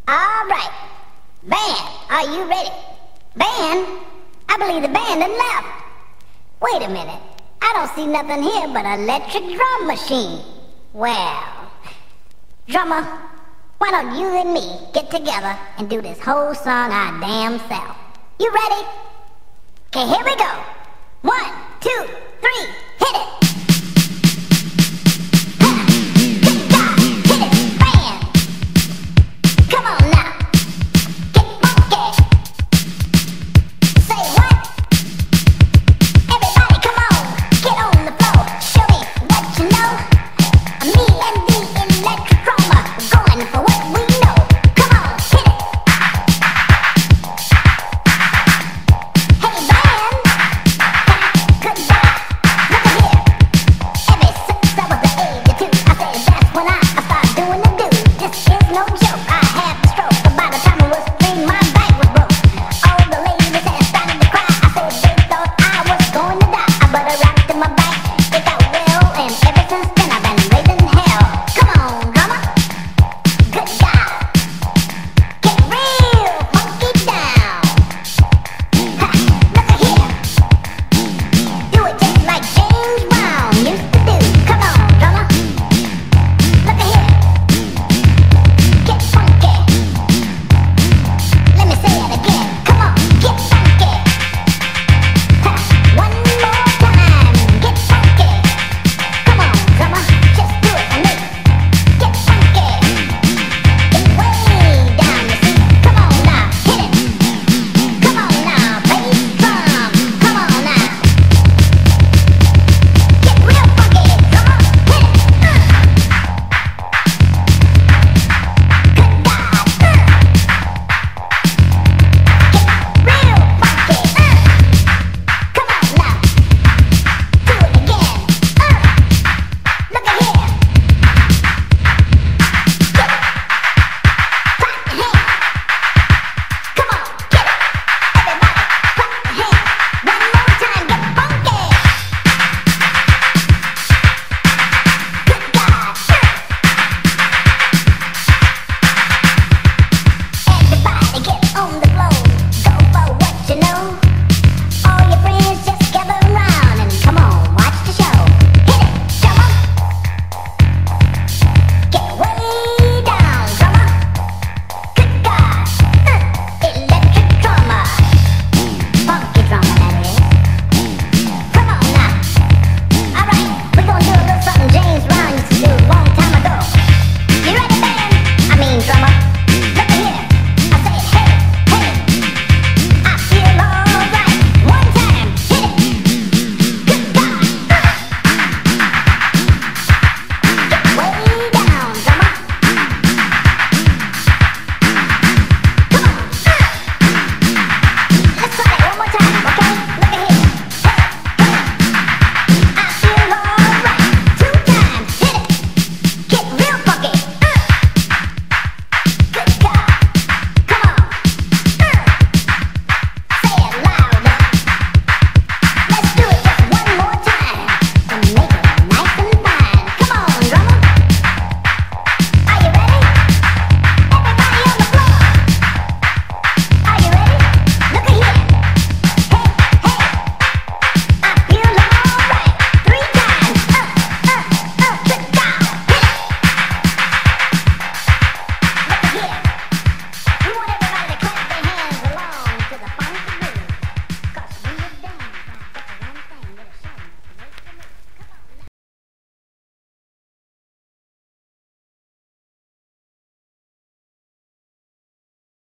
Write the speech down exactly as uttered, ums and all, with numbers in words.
All right. Band, are you ready? Band? I believe the band done left. Wait a minute. I don't see nothing here but an electric drum machine. Well, drummer, why don't you and me get together and do this whole song our damn self? You ready? Okay, here we go. One, two, three, hit it.